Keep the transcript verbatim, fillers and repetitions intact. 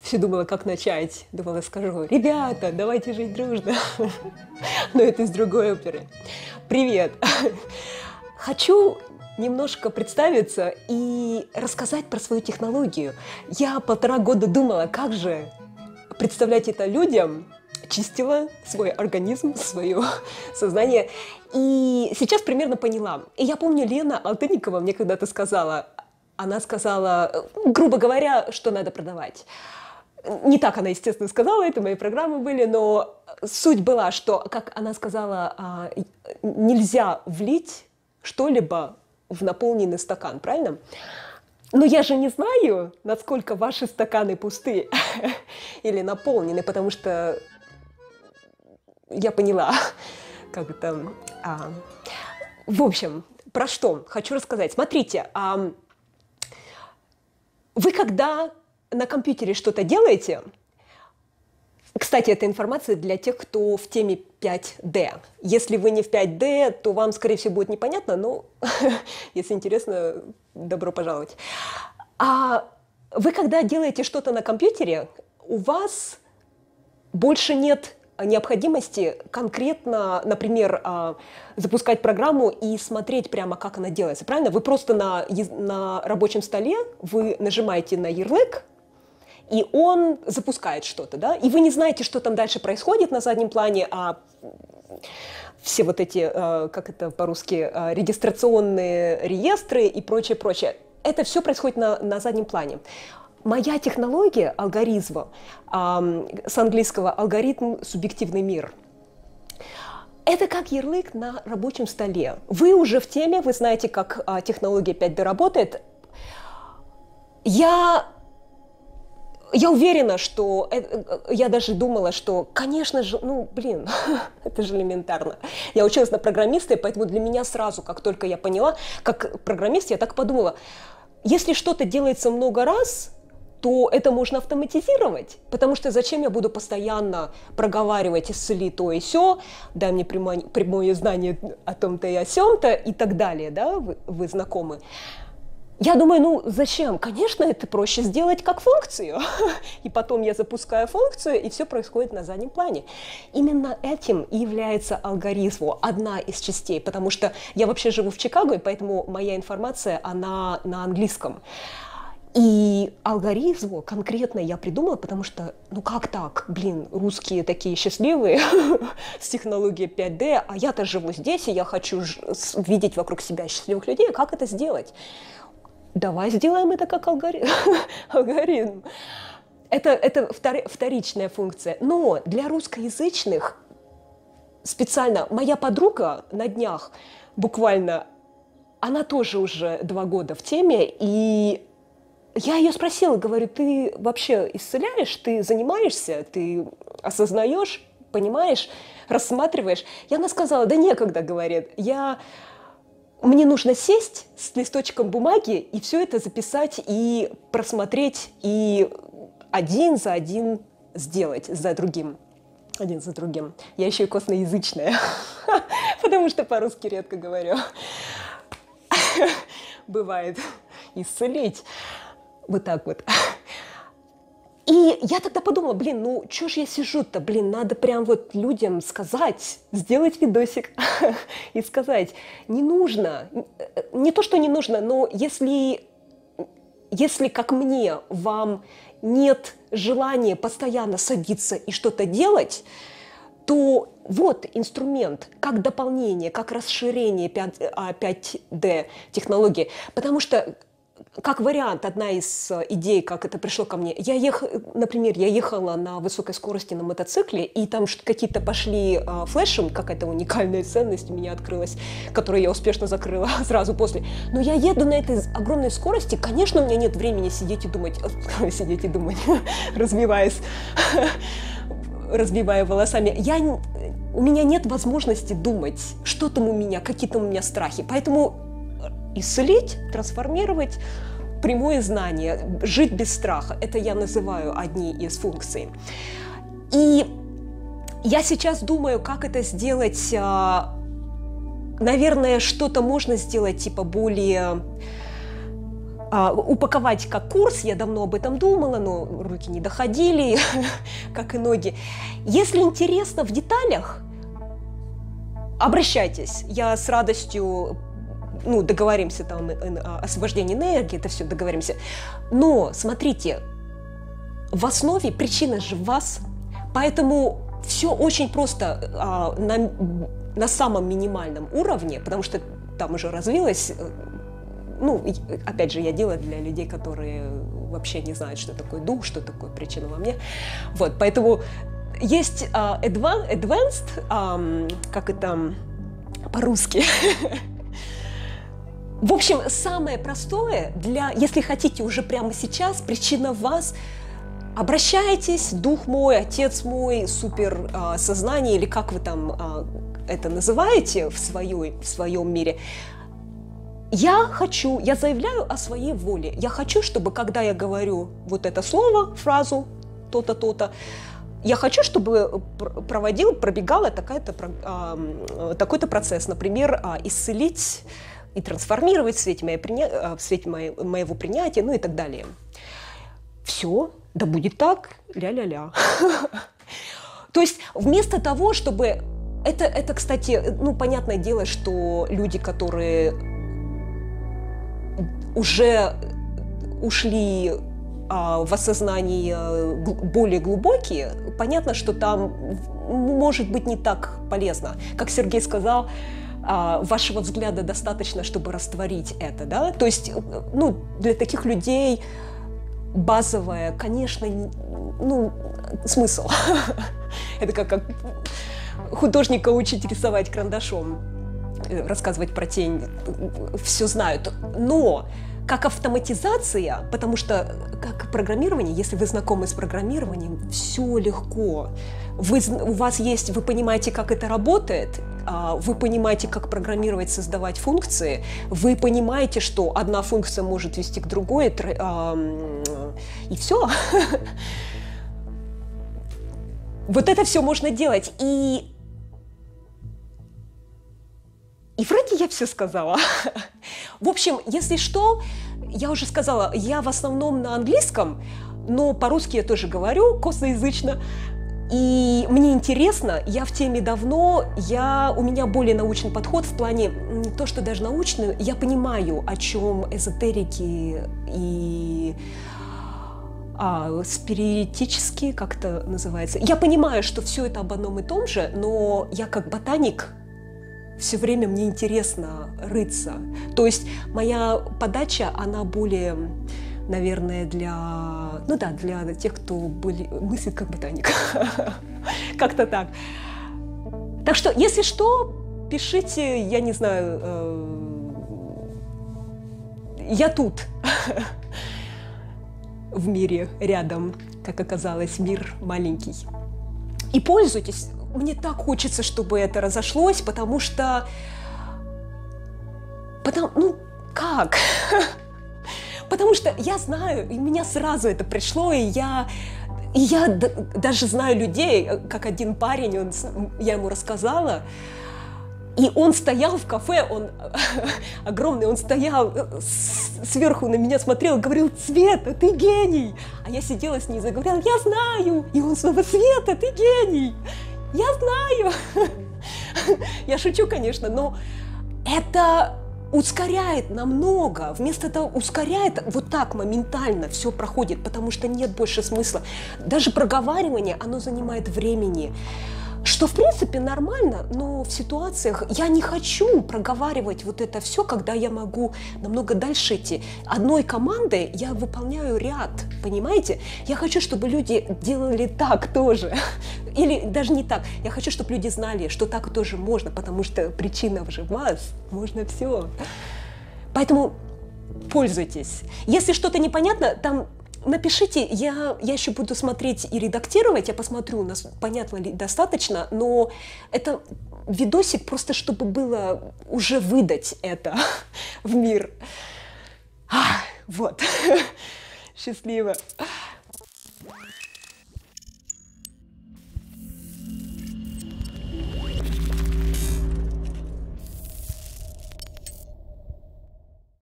Все думала, как начать. Думала, скажу: ребята, давайте жить дружно. Но это из другой оперы. Привет! Хочу немножко представиться и рассказать про свою технологию. Я полтора года думала, как же представлять это людям, чистила свой организм, свое сознание. И сейчас примерно поняла. И я помню, Лена Алтынникова мне когда-то сказала, она сказала, грубо говоря, что надо продавать. Не так она, естественно, сказала, это мои программы были, но суть была, что, как она сказала, нельзя влить что-либо в наполненный стакан, правильно? Но я же не знаю, насколько ваши стаканы пусты или наполнены, потому что я поняла, как это... А... В общем, про что хочу рассказать. Смотрите, а... вы когда на компьютере что-то делаете, кстати, это информация для тех, кто в теме пять дэ. Если вы не в пять дэ, то вам, скорее всего, будет непонятно, но если интересно, добро пожаловать. А вы, когда делаете что-то на компьютере, у вас больше нет необходимости конкретно, например, запускать программу и смотреть прямо, как она делается. Правильно? Вы просто на, на рабочем столе, вы нажимаете на ярлык, и он запускает что-то, да, и вы не знаете, что там дальше происходит на заднем плане, а все вот эти, как это по-русски, регистрационные реестры и прочее, прочее, это все происходит на, на заднем плане. Моя технология алгоритма, с английского алгоритм «субъективный мир», это как ярлык на рабочем столе. Вы уже в теме, вы знаете, как технология пять дэ работает. Я... Я уверена, что... Я даже думала, что, конечно же, ну, блин, это же элементарно. Я училась на программиста, и поэтому для меня сразу, как только я поняла, как программист, я так подумала, если что-то делается много раз, то это можно автоматизировать, потому что зачем я буду постоянно проговаривать «исцели то и сё», «дай мне прямое, прямое знание о том-то и о сём-то» и так далее, да, вы, вы знакомы. Я думаю, ну зачем? Конечно, это проще сделать как функцию. И потом я запускаю функцию, и все происходит на заднем плане. Именно этим и является алгоритм, одна из частей, потому что я вообще живу в Чикаго, и поэтому моя информация, она на английском. И алгоритм конкретно я придумала, потому что, ну как так, блин, русские такие счастливые с технологией пять дэ, а я-то живу здесь, и я хочу видеть вокруг себя счастливых людей. Как это сделать? Давай сделаем это как алгоритм. алгоритм. Это, это вторичная функция. Но для русскоязычных специально моя подруга на днях буквально, она тоже уже два года в теме, и я ее спросила, говорю, ты вообще исцеляешь, ты занимаешься, ты осознаешь, понимаешь, рассматриваешь? И она сказала, да некогда, говорит, я... Мне нужно сесть с листочком бумаги и все это записать и просмотреть, и один за один сделать, за другим. Один за другим. Я еще и косноязычная, потому что по-русски редко говорю. Бывает исцелить. Вот так вот. И я тогда подумала, блин, ну чё ж я сижу-то, блин, надо прям вот людям сказать, сделать видосик и сказать, не нужно, не то, что не нужно, но если, если как мне, вам нет желания постоянно садиться и что-то делать, то вот инструмент, как дополнение, как расширение пять дэ технологии, потому что как вариант, одна из идей, как это пришло ко мне, я ехала, например, я ехала на высокой скорости на мотоцикле, и там какие-то пошли а, флешем, какая-то уникальная ценность у меня открылась, которую я успешно закрыла сразу после. Но я еду на этой огромной скорости, конечно, у меня нет времени сидеть и думать, сидеть и думать, развиваясь, разбивая волосами. Я, у меня нет возможности думать, что там у меня, какие там у меня страхи, поэтому исцелить, трансформировать прямое знание, жить без страха. Это я называю одни из функций. И я сейчас думаю, как это сделать. Наверное, что-то можно сделать типа более а, упаковать как курс. Я давно об этом думала, но руки не доходили, как и ноги. Если интересно в деталях, обращайтесь. Я с радостью, ну, договоримся там о освобождении энергии, это все договоримся. Но, смотрите, в основе причина же в вас, поэтому все очень просто а, на, на самом минимальном уровне, потому что там уже развилось, ну, опять же, я делаю для людей, которые вообще не знают, что такое дух, что такое причина во мне. Вот, поэтому есть uh, advanced, um, как это по-русски. В общем, самое простое, для, если хотите уже прямо сейчас, причина в вас, обращайтесь, дух мой, отец мой, супер а, сознание, или как вы там а, это называете в, своей, в своем мире. Я хочу, я заявляю о своей воле. Я хочу, чтобы когда я говорю вот это слово, фразу, то-то, то-то, я хочу, чтобы проводил, пробегала такая-то, а, такой-то процесс. Например, а, исцелить и трансформировать в свете, моей, в свете моей, моего принятия, ну и так далее. Все. Да будет так, ля-ля-ля. То есть вместо того, чтобы... Это, это, кстати, ну, понятное дело, что люди, которые уже ушли а, в осознание более глубокие, понятно, что там может быть не так полезно. Как Сергей сказал, а, вашего взгляда достаточно, чтобы растворить это, да? То есть, ну, для таких людей... базовое, конечно, ну, смысл. Это как, как художника учить рисовать карандашом, рассказывать про тень, все знают. Но как автоматизация, потому что как программирование, если вы знакомы с программированием, все легко. Вы, у вас есть, вы понимаете, как это работает, вы понимаете, как программировать, создавать функции, вы понимаете, что одна функция может вести к другой, и все. Вот это все можно делать. И, и вроде я все сказала. В общем, если что, я уже сказала, я в основном на английском, но по-русски я тоже говорю косноязычно. И мне интересно, я в теме давно, я, у меня более научный подход в плане, не то что даже научный, я понимаю, о чем эзотерики и а, спиритические, как это называется. Я понимаю, что все это об одном и том же, но я как ботаник все время мне интересно рыться. То есть моя подача, она более... наверное, для, ну да, для тех, кто были, мыслит как ботаник. Как-то так. Так что, если что, пишите, я не знаю, э, я тут, в мире рядом, как оказалось, мир маленький. И пользуйтесь. Мне так хочется, чтобы это разошлось, потому что... Потому, ну, как? Потому что я знаю, и у меня сразу это пришло, и я, и я даже знаю людей, как один парень, он, я ему рассказала, и он стоял в кафе, он огромный, он стоял сверху на меня смотрел, говорил: «Света, ты гений!» А я сидела с ней и заговорила: «Я знаю!» И он снова: «Света, ты гений!» «Я знаю!» Я шучу, конечно, но это... ускоряет намного, вместо того, ускоряет вот так моментально все проходит, потому что нет больше смысла. Даже проговаривание, оно занимает времени, что в принципе нормально, но в ситуациях я не хочу проговаривать вот это все, когда я могу намного дальше идти. Одной командой я выполняю ряд, понимаете? Я хочу, чтобы люди делали так тоже. Или даже не так. Я хочу, чтобы люди знали, что так тоже можно, потому что причина в вас, можно все. Поэтому пользуйтесь. Если что-то непонятно, там напишите, я, я еще буду смотреть и редактировать, я посмотрю, нас понятно ли достаточно, но это видосик просто, чтобы было уже выдать это в мир. А, вот. Счастливо.